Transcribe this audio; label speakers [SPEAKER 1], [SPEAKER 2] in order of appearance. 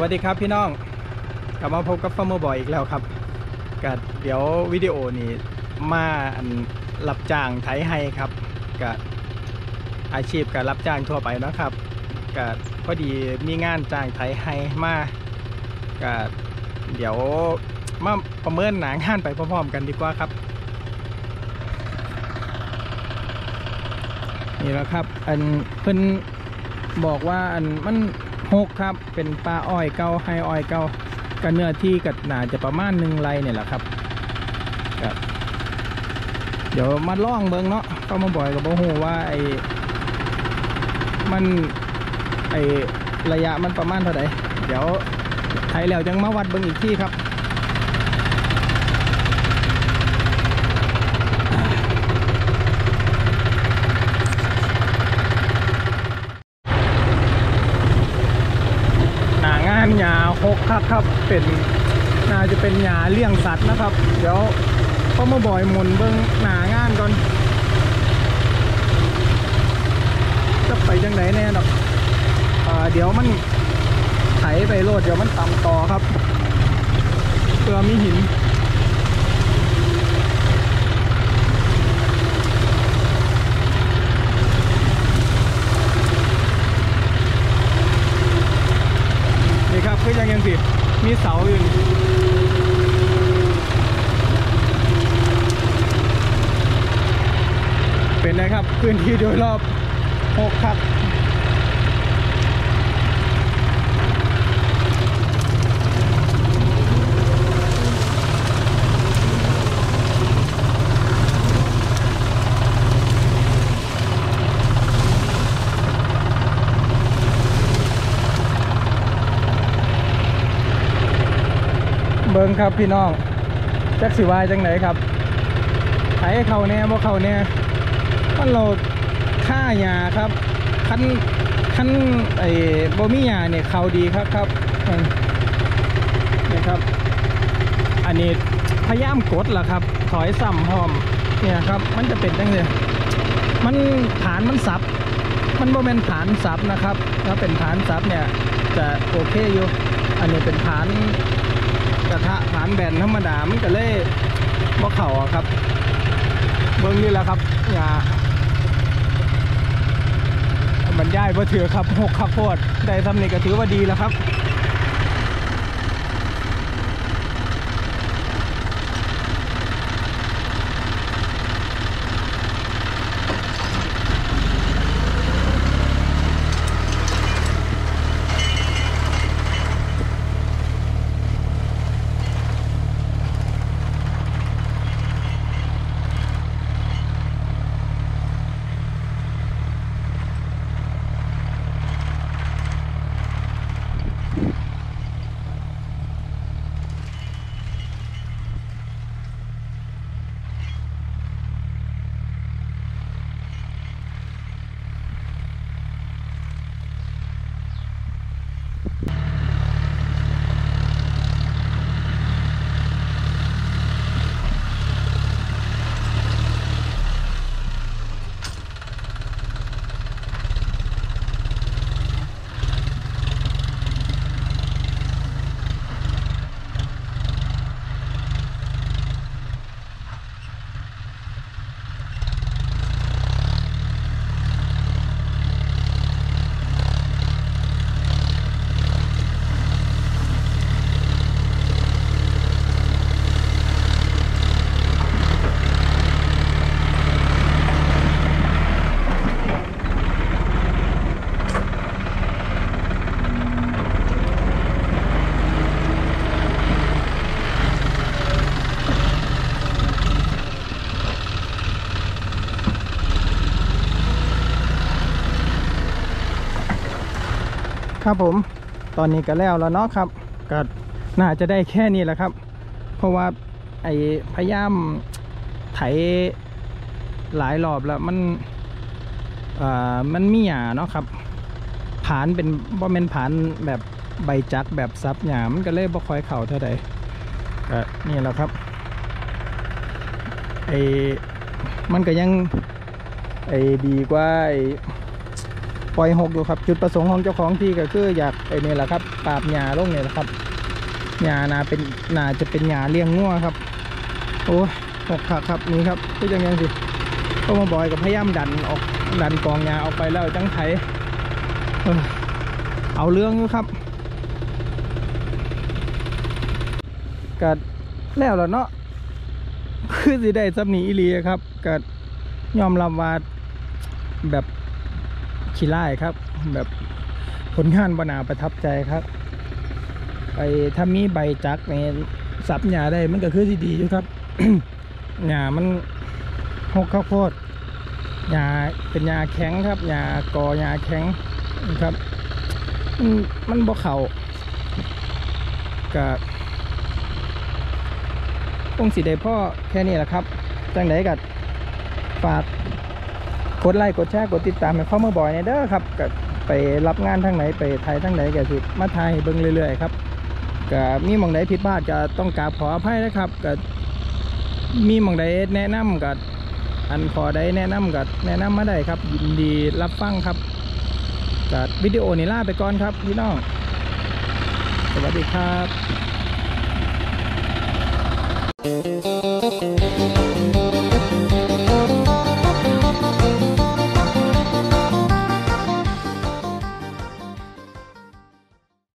[SPEAKER 1] วัสดีครับพี่น้องกลับมาพบกับฟาร์มเมอร์บอยอีกแล้วครับก็เดี๋ยววิดีโอนี้มารับจ้างไถให้ครับก็อาชีพก็รับจ้างทั่วไปนะครับก็พอดีมีงานจ้างไถให้มาก็เดี๋ยวมาประเมินหนังานไปพร้อมๆกันดีกว่าครับนี่แหละครับเพิ่นบอกว่ามัน6ครับเป็นปลาอ้อยเก่าให้อ้อยเก่ากันเนื้อที่ก็น่าจะประมาณ1 ไร่เนี่ยแหละครับก็เดี๋ยวมาล่องเบิ่งเนาะก็มาบ่อยกับบ่ฮู้ว่ามันระยะมันประมาณเท่าไหร่เดี๋ยวไถแล้วจังมาวัดเบิ่งอีกทีครับหญ้า6ครับเป็นน่าจะเป็นหญ้าเลี้ยงสัตว์นะครับเดี๋ยวเขามาบ่อยหมุนเบิ้งหน้างานก่อนจะไปจังไหนแน่ดอกเดี๋ยวมันไถไปโลดเดี๋ยวมันต่ำต่อครับเพื่อมีหินครับคือยังสิมีเสาอยู่เป็นไงครับพื้นที่โดยรอบ6ครับเบิ้งครับพี่น้องจักสิวายจังไหนครับไถเขาแน่บ่เขาแน่มันเราค่าหญ้าครับคันบ่มีหญ้าเนี่ยเขาดีครับนี่ครับอันนี้พยายามกดล่ะครับถอยซ้ำพร้อมเนี่ยครับมันจะเป็นจังเลยมันฐานมันสับมันบ่เป็นฐานสับนะครับถ้าเป็นฐานสับเนี่ยจะโอเคอยู่อันนี้เป็นฐานกระทะฐานแบนธรรมดามันก็เลยบ่เข่าครับเบิ้งนี่แหละครับอย่าบรรยายบ่ถือครับ6ครับโพดได้ทำนี่ก็ถือว่าดีแล้วครับครับผมตอนนี้ก็แล้วเนาะครับก็น่าจะได้แค่นี้แหละครับเพราะว่าพยายามไถหลายรอบแล้วมันมีหญ้าเนาะครับผานเป็นบ่แม่นผานแบบใบจักแบบซับหญ้ามันก็เลยบ่ค่อยเข้าเท่าใดก็นี่แหละครับมันก็ยังดีกว่าปล่อยหกอยู่ครับจุดประสงค์ของเจ้าของที่ก็คืออยากไอ้นี่แหละครับปราบหญ้าลงนี่แหละครับหญ้าน่าจะเป็นหญ้าเลี้ยงงัวครับโอ้หกขาครับนี่ครับก็ยังสิก็มาบอยกับพยายามดันกองหญ้าออกไปแล้วจังไถเอาเรื่องอยู่ครับก็แล้วเนาะคือสิได้ซับหนีอีหลีครับก็ยอมรับว่าแบบขี้ไล่ครับแบบผลงานบนาประทับใจครับไปถ้ามีใบจักในสับหญ้าได้มันก็คือดีอยู่ครับ หญ้ามันหกข้าวโพดหญ้าเป็นหญ้าแข็งครับหญ้ากอหญ้าแข็งนะครับมันบ่เข่ากับองค์สีได้พ่อแค่นี้แหละครับจังไหนกัดฝากกดไลค์กดแชร์กดติดตามให้เข้ามาบ่อยในเด้อครับกับไปรับงานทางไหนไปไทยทางไหนก็สิมาไทยเบิ่งเรื่อยๆครับก็มีหม่องใดผิดพลาดก็ต้องกราบขออภัยนะครับก็มีหม่องใดแนะนำกับอันขอใดแนะนำกับแนะนำมาได้ครับยินดีรับฟังครับก็วิดีโอนี้ลาไปก่อนครับพี่น้องสวัสดีครับ